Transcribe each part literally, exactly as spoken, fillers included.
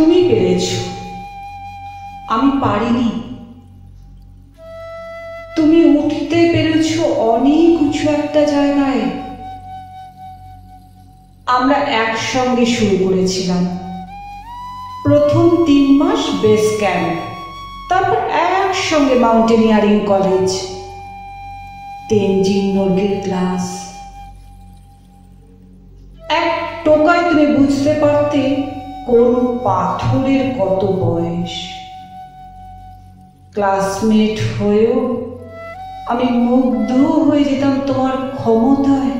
তুমি পেরেছ, আমি পারিনি। তুমি উঠতে পেরেছ অনেক উঁচু একটা জায়গায়। আমরা একসঙ্গে শুরু করেছিলাম। প্রথম তিন মাস বেস ক্যাম্প, তারপর একসঙ্গে মাউন্টেনিয়ারিং কলেজ, তেনজিং নোরগের ক্লাস। এক টোকায় তুমি বুঝতে পারতে কোন পাথরের কত বয়স। ক্লাসমেট হয়েও আমি মুগ্ধ হয়ে যেতাম তোমার ক্ষমতায়।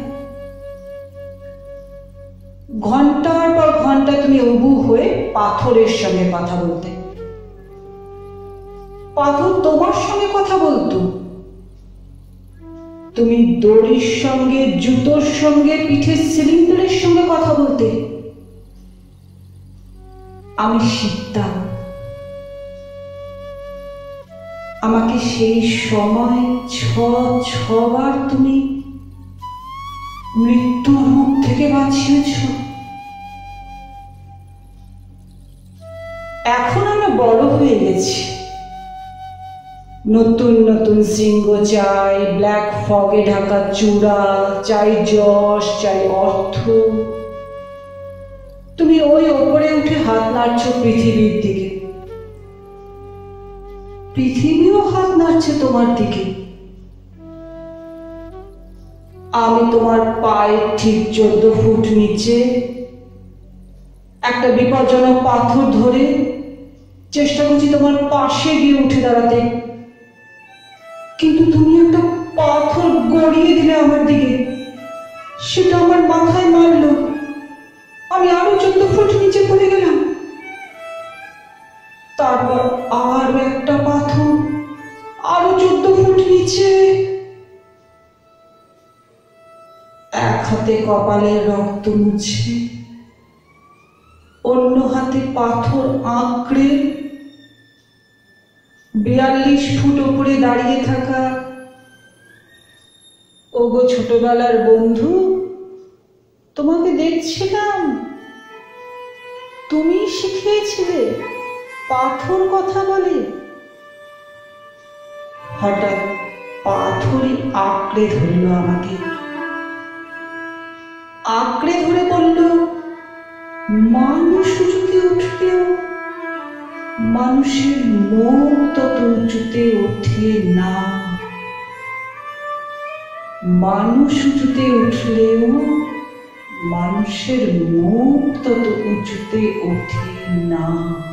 ঘন্টার পর ঘন্টা তুমি উবু হয়ে পাথরের সঙ্গে কথা বলতে, পাথর তোমার সঙ্গে কথা বলতো। তুমি দড়ির সঙ্গে, জুতোর সঙ্গে, পিঠের সিলিন্ডারের সঙ্গে কথা বলতে। আমি শিখতাম। আমাকে সেই সময় ছ ছবার তুমি মৃত্যুর মুখ থেকে বাঁচিয়েছ। এখন আমরা বড় হয়ে গেছি। নতুন নতুন শৃঙ্গ চাই, ব্ল্যাক ফগে ঢাকা চূড়া চাই, যশ চাই, অর্থ। তুমি ওই ওপরে উঠে হাত নাড়ছ পৃথিবীর দিকে, পৃথিবীও হাত নাড়ছে তোমার দিকে। আমি তোমার পায়ের ঠিক চোদ্দ ফুট নিচে একটা বিপজ্জনক পাথর ধরে চেষ্টা করছি তোমার পাশে গিয়ে উঠে দাঁড়াতে, কিন্তু তুমি একটা পাথর গড়িয়ে দিলে আমার দিকে। সেটা আমার মাথায় মারল, আমি আরো চোদ্দ ফুট নিচে পড়ে গেলাম। তারপর আরো একটা পাথর, আরো চোদ্দ ফুট নিচে। এক হাতে কপালের রক্ত মুছে, অন্য হাতে পাথর আঁকড়ে বিয়াল্লিশ ফুট উপরে দাঁড়িয়ে থাকা ওগো ছোটবেলার বন্ধু, তোমাকে দেখছিলাম। তুমি শিখিয়েছিলে পাথর কথা বলে। হঠাৎ পাথরই আঁকড়ে ধরল আমাকে, আঁকড়ে ধরে বলল, মানুষ উঁচুতে উঠলেও মানুষের মুখ তত উঁচুতে ওঠে না। মানুষ উঁচুতে উঠলেও মানুষের মুখ তত উঁচুতে ওঠে না।